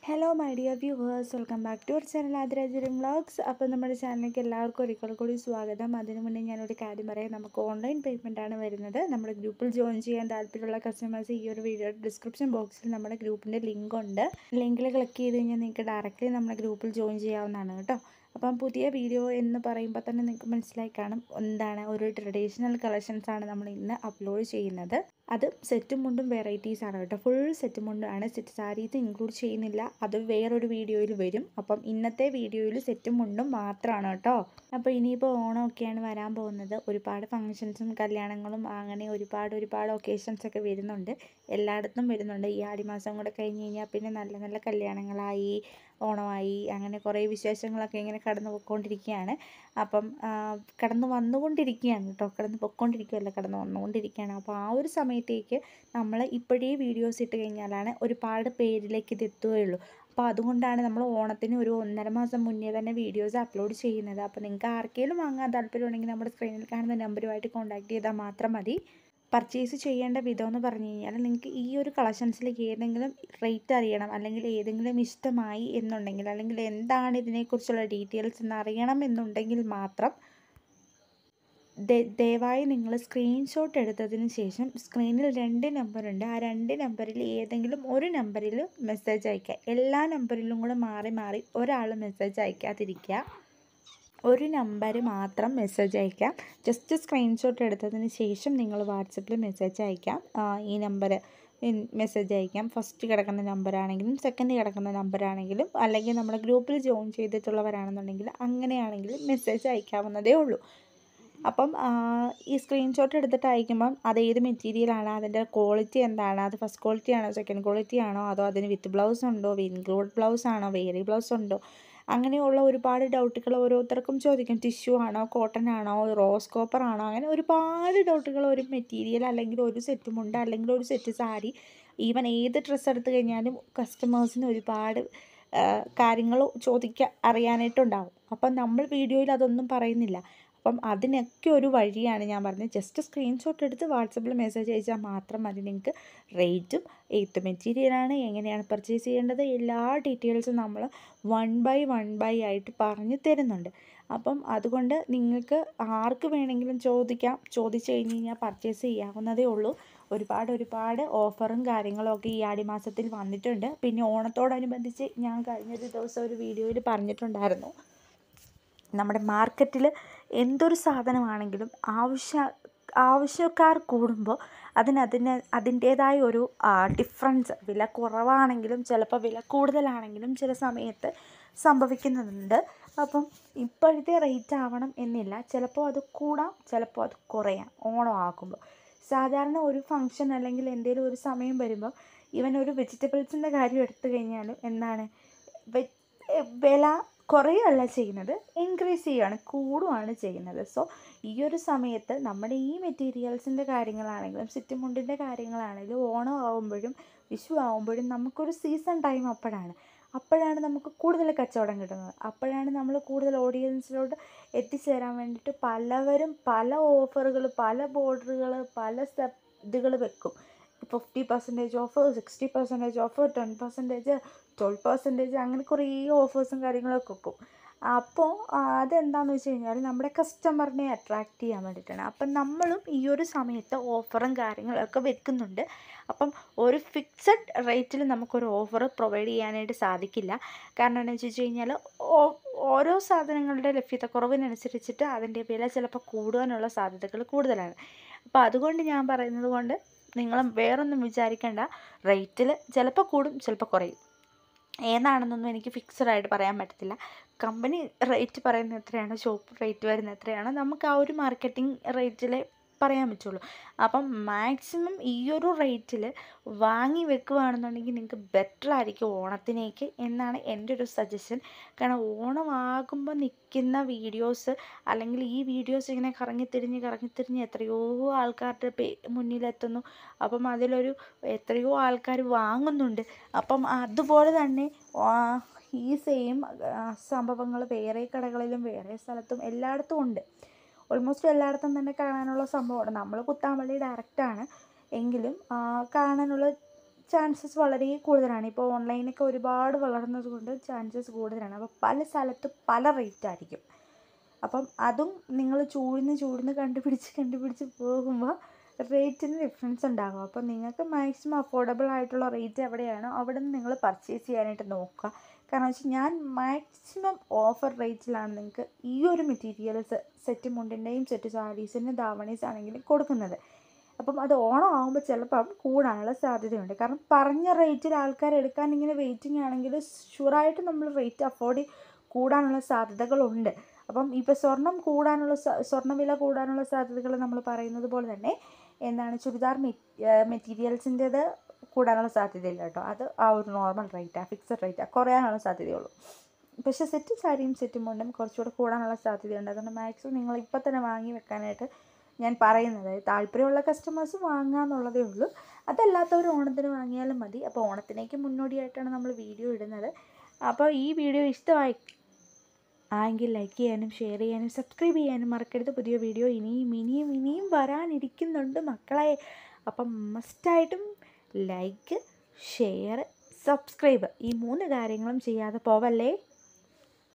Hello my dear viewers, welcome back to our channel ആതിരാജുരം vlogs. അപ്പോൾ നമ്മുടെ ചാനലിലേക്ക് എല്ലാവർക്കും ഒരിക്കൽ കൂടി സ്വാഗതം. അതിനു മുന്നേ ഞാനൊരു കാര്യം പറയാം. നമുക്ക് ഓൺലൈൻ പേയ്മെൻ്റ് ആണ് വരുന്നത്. നമ്മുടെ ഗ്രൂപ്പിൽ ജോയിൻ ചെയ്യാൻ താല്പര്യമുള്ള കസ്റ്റമേഴ്സ് ഈ ഒരു വീഡിയോ ഡിസ്ക്രിപ്ഷൻ ബോക്സിൽ നമ്മുടെ ഗ്രൂപ്പിൻ്റെ ലിങ്ക് ഉണ്ട്. ലിങ്കിൽ ക്ലിക്ക് ചെയ്ത് കഴിഞ്ഞാൽ നിങ്ങൾക്ക് ഡയറക്റ്റ്ലി നമ്മുടെ ഗ്രൂപ്പിൽ ജോയിൻ ചെയ്യാവുന്നതാണ് കേട്ടോ. അപ്പം പുതിയ വീഡിയോ എന്ന് പറയുമ്പോൾ തന്നെ നിങ്ങൾക്ക് മനസ്സിലായി കാണും എന്താണ് ഒരു ട്രഡീഷണൽ കളക്ഷൻസാണ് നമ്മൾ ഇന്ന് അപ്ലോഡ് ചെയ്യുന്നത്. അത് സെറ്റും മുണ്ടും വെറൈറ്റീസ് ആണ് കേട്ടോ. ഫുൾ സെറ്റ് മുണ്ടാണ്, സെറ്റ് സാരീസ് ഇൻക്ലൂഡ് ചെയ്യുന്നില്ല. അത് വേറൊരു വീഡിയോയിൽ വരും. അപ്പം ഇന്നത്തെ വീഡിയോയിൽ സെറ്റും മുണ്ടും മാത്രമാണ് കേട്ടോ. അപ്പോൾ ഇനിയിപ്പോൾ ഓണമൊക്കെയാണ് വരാൻ പോകുന്നത്. ഒരുപാട് ഫങ്ഷൻസും കല്യാണങ്ങളും അങ്ങനെ ഒരുപാട് ഒക്കേഷൻസൊക്കെ വരുന്നുണ്ട്. എല്ലായിടത്തും വരുന്നുണ്ട്. ഈ ആടിമാസം കൂടെ കഴിഞ്ഞ് കഴിഞ്ഞാൽ പിന്നെ നല്ല നല്ല കല്യാണങ്ങളായി, ഓണമായി, അങ്ങനെ കുറേ വിശേഷങ്ങളൊക്കെ ഇങ്ങനെ കടന്നു പോയിക്കൊണ്ടിരിക്കുകയാണ്. അപ്പം കടന്നു വന്നുകൊണ്ടിരിക്കുകയാണ് കേട്ടോ. കടന്നു പോയിക്കൊണ്ടിരിക്കുകയല്ല, കടന്നു വന്നുകൊണ്ടിരിക്കുകയാണ്. അപ്പോൾ ആ ഒരു സമയത്തേക്ക് നമ്മൾ ഇപ്പോഴേ വീഡിയോസ് ഇട്ട് കഴിഞ്ഞാലാണ് ഒരുപാട് പേരിലേക്ക് ഇത് എത്തുകയുള്ളൂ. അപ്പോൾ അതുകൊണ്ടാണ് നമ്മൾ ഓണത്തിന് ഒരു 1.5 മാസം മുന്നേ തന്നെ വീഡിയോസ് അപ്ലോഡ് ചെയ്യുന്നത്. അപ്പോൾ നിങ്ങൾക്ക് ആർക്കെങ്കിലും വാങ്ങാൻ താല്പര്യമുണ്ടെങ്കിൽ നമ്മുടെ സ്ക്രീനിൽ കാണുന്ന നമ്പറുമായിട്ട് കോൺടാക്ട് ചെയ്താൽ മാത്രം മതി. പർച്ചേസ് ചെയ്യേണ്ട വിധം എന്ന് പറഞ്ഞു കഴിഞ്ഞാൽ, നിങ്ങൾക്ക് ഈ ഒരു കളക്ഷൻസിലേക്ക് ഏതെങ്കിലും റേറ്റ് അറിയണം, അല്ലെങ്കിൽ ഏതെങ്കിലും ഇഷ്ടമായി എന്നുണ്ടെങ്കിൽ, അല്ലെങ്കിൽ എന്താണ് ഇതിനെക്കുറിച്ചുള്ള ഡീറ്റെയിൽസ് എന്ന് അറിയണം എന്നുണ്ടെങ്കിൽ മാത്രം ദയവായി നിങ്ങൾ സ്ക്രീൻഷോട്ട് എടുത്തതിന് ശേഷം സ്ക്രീനിൽ 2 നമ്പറുണ്ട്. ആ 2 നമ്പറിൽ ഏതെങ്കിലും ഒരു നമ്പറിൽ മെസ്സേജ് അയയ്ക്കുക. എല്ലാ നമ്പറിലും കൂടെ മാറി മാറി ഒരാൾ മെസ്സേജ് അയക്കാതിരിക്കുക. ഒരു നമ്പർ മാത്രം മെസ്സേജ് അയക്കാം. ജസ്റ്റ് സ്ക്രീൻഷോട്ട് എടുത്തതിന് ശേഷം നിങ്ങൾ വാട്സപ്പിൽ മെസ്സേജ് അയക്കാം. ഈ നമ്പർ മെസ്സേജ് അയക്കാം. ഫസ്റ്റ് കിടക്കുന്ന നമ്പറാണെങ്കിലും സെക്കൻഡ് കിടക്കുന്ന നമ്പറാണെങ്കിലും, അല്ലെങ്കിൽ നമ്മുടെ ഗ്രൂപ്പിൽ ജോയിൻ ചെയ്തിട്ടുള്ളവരാണെന്നുണ്ടെങ്കിൽ അങ്ങനെയാണെങ്കിലും മെസ്സേജ് അയക്കാവുന്നതേ ഉള്ളൂ. അപ്പം ഈ സ്ക്രീൻഷോട്ട് എടുത്തിട്ട് അയക്കുമ്പം അത് ഏത് മെറ്റീരിയലാണ്, അതിൻ്റെ ക്വാളിറ്റി എന്താണ്, അത് ഫസ്റ്റ് ക്വാളിറ്റി ആണോ സെക്കൻഡ് ക്വാളിറ്റി ആണോ, അതോ അതിന് വിത്ത് ബ്ലൗസ് ഉണ്ടോ, ഇൻക്ലൂഡ് ബ്ലൗസ് ആണോ, വേരി ബ്ലൗസ് ഉണ്ടോ, അങ്ങനെയുള്ള ഒരുപാട് ഡൗട്ടുകൾ ഓരോരുത്തർക്കും ചോദിക്കും. ടിഷ്യൂ ആണോ, കോട്ടൺ ആണോ, റോസ് കോപ്പർ ആണോ, അങ്ങനെ ഒരുപാട് ഡൗട്ടുകൾ ഒരു മെറ്റീരിയൽ അല്ലെങ്കിൽ ഒരു സെറ്റ് മുണ്ട് അല്ലെങ്കിൽ ഒരു സെറ്റ് സാരി, ഈവൻ ഏത് ഡ്രസ്സ് എടുത്തു കഴിഞ്ഞാലും കസ്റ്റമേഴ്സിന് ഒരുപാട് കാര്യങ്ങൾ അറിയാനായിട്ടുണ്ടാവും. അപ്പം നമ്മൾ വീഡിയോയിൽ അതൊന്നും പറയുന്നില്ല. അപ്പം അതിനൊക്കെ ഒരു വഴിയാണ് ഞാൻ പറഞ്ഞത്. ജസ്റ്റ് സ്ക്രീൻഷോട്ട് എടുത്ത് വാട്സപ്പിൽ മെസ്സേജ് അയച്ചാൽ മാത്രം മതി. നിങ്ങൾക്ക് റേറ്റും ഏത് മെറ്റീരിയലാണ്, എങ്ങനെയാണ് പർച്ചേസ് ചെയ്യേണ്ടത്, എല്ലാ ഡീറ്റെയിൽസും നമ്മൾ 1 ബൈ 1 ആയിട്ട് പറഞ്ഞു തരുന്നുണ്ട്. അപ്പം അതുകൊണ്ട് നിങ്ങൾക്ക് ആർക്ക് വേണമെങ്കിലും ചോദിച്ചു കഴിഞ്ഞ് കഴിഞ്ഞാൽ പർച്ചേസ് ചെയ്യാവുന്നതേ ഉള്ളൂ. ഒരുപാട് ഓഫറും കാര്യങ്ങളും ഒക്കെ ഈ ആടിമാസത്തിൽ വന്നിട്ടുണ്ട്. പിന്നെ ഓണത്തോടനുബന്ധിച്ച് ഞാൻ കഴിഞ്ഞൊരു ദിവസം ഒരു വീഡിയോയിൽ പറഞ്ഞിട്ടുണ്ടായിരുന്നു, നമ്മുടെ മാർക്കറ്റിൽ എന്തൊരു സാധനമാണെങ്കിലും ആവശ്യക്കാർ കൂടുമ്പോൾ അതിൻ്റേതായ ഒരു ഡിഫറൻസ്, വില കുറവാണെങ്കിലും ചിലപ്പോൾ വില കൂടുതലാണെങ്കിലും ചില സമയത്ത് സംഭവിക്കുന്നുണ്ട്. അപ്പം ഇപ്പോഴത്തെ റേറ്റ് ആവണം എന്നില്ല. ചിലപ്പോൾ അത് കൂടാം, ചിലപ്പോൾ അത് കുറയാം. ഓണം ആകുമ്പോൾ സാധാരണ ഒരു ഫംഗ്ഷൻ അല്ലെങ്കിൽ എന്തെങ്കിലും ഒരു സമയം വരുമ്പോൾ ഈവൻ ഒരു വെജിറ്റബിൾസിൻ്റെ കാര്യം എടുത്തു കഴിഞ്ഞാലും എന്താണ്, വില കുറയുകയല്ല ചെയ്യുന്നത്, ഇൻക്രീസ് ചെയ്യുകയാണ്, കൂടുകയാണ് ചെയ്യുന്നത്. സോ ഈ ഒരു സമയത്ത് നമ്മുടെ ഈ മെറ്റീരിയൽസിൻ്റെ കാര്യങ്ങളാണെങ്കിലും ചുറ്റുമുണ്ടിൻ്റെ കാര്യങ്ങളാണെങ്കിലും ഓണം ആകുമ്പോഴും വിഷു ആകുമ്പോഴും നമുക്കൊരു സീസൺ ടൈം അപ്പോഴാണ് നമുക്ക് കൂടുതൽ കച്ചവടം കിട്ടുന്നത്. അപ്പോഴാണ് നമ്മൾ കൂടുതൽ ഓഡിയൻസിലോട്ട് എത്തിച്ചേരാൻ വേണ്ടിയിട്ട് പലവരും പല ഓഫറുകൾ, പല ബോർഡറുകൾ, പല ഇതുകൾ വെക്കും. 50% ഓഫ്, 60% ഓഫ്, 10%, 12%, അങ്ങനെ കുറേ ഓഫേഴ്സും കാര്യങ്ങളൊക്കെ വെക്കും. അപ്പോൾ അതെന്താണെന്ന് വെച്ച് കഴിഞ്ഞാൽ നമ്മുടെ കസ്റ്റമറിനെ അട്രാക്റ്റ് ചെയ്യാൻ വേണ്ടിയിട്ടാണ്. അപ്പം നമ്മളും ഈ ഒരു സമയത്ത് ഓഫറും കാര്യങ്ങളൊക്കെ വെക്കുന്നുണ്ട്. അപ്പം ഒരു ഫിക്സഡ് റേറ്റിൽ നമുക്കൊരു ഓഫർ പ്രൊവൈഡ് ചെയ്യാനായിട്ട് സാധിക്കില്ല. കാരണം എന്താണെന്ന് വെച്ച് കഴിഞ്ഞാൽ ഓരോ സാധനങ്ങളുടെ ലഭ്യതക്കുറവിനനുസരിച്ചിട്ട് അതിൻ്റെ വില ചിലപ്പോൾ കൂടുവാനുള്ള സാധ്യതകൾ കൂടുതലാണ്. അപ്പോൾ അതുകൊണ്ട് ഞാൻ പറയുന്നത് കൊണ്ട് നിങ്ങൾ വേറൊന്നും വിചാരിക്കേണ്ട. റേറ്റിൽ ചിലപ്പോൾ കൂടും, ചിലപ്പോൾ കുറയും. ഏതാണെന്നൊന്നും എനിക്ക് ഫിക്സഡായിട്ട് പറയാൻ പറ്റത്തില്ല. കമ്പനി റേറ്റ് പറയുന്നത് എത്രയാണോ, ഷോപ്പ് റേറ്റ് വരുന്നത് എത്രയാണോ, നമുക്ക് ആ ഒരു മാർക്കറ്റിംഗ് റേറ്റിൽ പറയാൻ പറ്റുള്ളൂ. അപ്പം മാക്സിമം ഈ ഒരു റേറ്റിൽ വാങ്ങി വെക്കുകയാണെന്നുണ്ടെങ്കിൽ നിങ്ങൾക്ക് ബെറ്റർ ആയിരിക്കും ഓണത്തിനേക്ക് എന്നാണ് എൻ്റെ ഒരു സജഷൻ. കാരണം ഓണമാകുമ്പോൾ നിൽക്കുന്ന വീഡിയോസ്, അല്ലെങ്കിൽ ഈ വീഡിയോസ് ഇങ്ങനെ കറങ്ങിത്തിരിഞ്ഞ് എത്രയോ ആൾക്കാരുടെ മുന്നിലെത്തുന്നു. അപ്പം അതിലൊരു എത്രയോ ആൾക്കാർ വാങ്ങുന്നുണ്ട്. അപ്പം അതുപോലെ തന്നെ ഈ സെയിം സംഭവങ്ങൾ വേറെ കടകളിലും വേറെ സ്ഥലത്തും എല്ലായിടത്തും ഉണ്ട്. ഓൾമോസ്റ്റ് എല്ലായിടത്തും തന്നെ കാണാനുള്ള സംഭവമാണ്. നമ്മൾ കുത്താമ്പള്ളി ഡയറക്റ്റാണ് എങ്കിലും കാണാനുള്ള ചാൻസസ് വളരെ കൂടുതലാണ്. ഇപ്പോൾ ഓൺലൈനൊക്കെ ഒരുപാട് വളർന്നത് കൊണ്ട് ചാൻസസ് കൂടുതലാണ്. അപ്പോൾ പല സ്ഥലത്ത് പല റേറ്റ് ആയിരിക്കും. അപ്പം അതും നിങ്ങൾ ചൂഴ്ന്ന് കണ്ടുപിടിച്ച് പോകുമ്പോൾ റേറ്റിന് ഡിഫറൻസ് ഉണ്ടാകും. അപ്പോൾ നിങ്ങൾക്ക് മാക്സിമം അഫോർഡബിൾ ആയിട്ടുള്ള റേറ്റ് എവിടെയാണോ അവിടെ നിന്ന് നിങ്ങൾ പർച്ചേസ് ചെയ്യാനായിട്ട് നോക്കുക. കാരണം വെച്ചാൽ ഞാൻ മാക്സിമം ഓഫർ റേറ്റിലാണ് നിങ്ങൾക്ക് ഈ ഒരു മെറ്റീരിയൽസ് സെറ്റ് മുണ്ടിൻ്റെയും സെറ്റ് സാരീസിൻ്റെ ധാവണീസ് ആണെങ്കിലും കൊടുക്കുന്നത്. അപ്പം അത് ഓണം ആകുമ്പോൾ ചിലപ്പം കൂടാനുള്ള സാധ്യതയുണ്ട്. കാരണം പറഞ്ഞ റേറ്റിൽ ആൾക്കാർ എടുക്കാൻ ഇങ്ങനെ വെയിറ്റിംഗ് ആണെങ്കിൽ ഷുവറായിട്ട് നമ്മൾ റേറ്റ് അഫോർഡ് കൂടാനുള്ള സാധ്യതകളുണ്ട്. അപ്പം ഇപ്പോൾ സ്വർണ്ണവില കൂടാനുള്ള സാധ്യതകൾ നമ്മൾ പറയുന്നത് പോലെ തന്നെ ചുരിദാർ മെറ്റീരിയൽസിൻ്റേത് കൂടാനുള്ള സാധ്യതയില്ല കേട്ടോ. അത് ആ ഒരു നോർമൽ റേറ്റാണ്, ഫിക്സഡ് റേറ്റാണ്, കുറയാനുള്ള സാധ്യതയുള്ളൂ. പക്ഷേ സെറ്റ് സാരിയും സെറ്റും മുണ്ടും കുറച്ചുകൂടെ കൂടാനുള്ള സാധ്യതയുണ്ട്. അതുകൊണ്ട് മാക്സിമം നിങ്ങൾ ഇപ്പം തന്നെ വാങ്ങി വെക്കാനായിട്ട് ഞാൻ പറയുന്നത്. താല്പര്യമുള്ള കസ്റ്റമേഴ്സ് വാങ്ങാമെന്നുള്ളതേ ഉള്ളൂ. അതല്ലാത്തവർ ഓണത്തിന് വാങ്ങിയാലും മതി. അപ്പോൾ ഓണത്തിനേക്ക് മുന്നോടിയായിട്ടാണ് നമ്മൾ വീഡിയോ ഇടുന്നത്. അപ്പോൾ ഈ വീഡിയോ ഇഷ്ടമായെങ്കിൽ ലൈക്ക് ചെയ്യാനും ഷെയർ ചെയ്യാനും സബ്സ്ക്രൈബ് ചെയ്യാനും മറക്കരുത്. പുതിയ വീഡിയോ ഇനിയും വരാനിരിക്കുന്നുണ്ട് മക്കളെ. അപ്പം മസ്റ്റായിട്ടും ലൈക്ക്, ഷെയർ, സബ്സ്ക്രൈബ് ഈ 3 കാര്യങ്ങളും ചെയ്യാതെ പോവല്ലേ.